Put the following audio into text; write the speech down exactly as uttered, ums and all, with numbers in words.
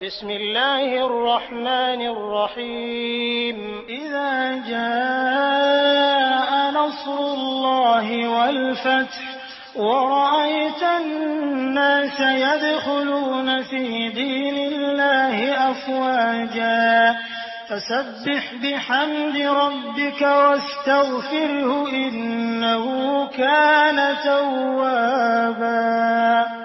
बिस्मिल्लाहिर रहमानिर रहीम इज़ा जाअ नस्रुल्लाहि वल फथ वरअयतन नास यदखुलून फी दीनिल्लाहि अफ़वाजा फसब्बिह बिहम्दि रब्बिका वस्तगफिरहु इन्नहु कान तव्वाबा।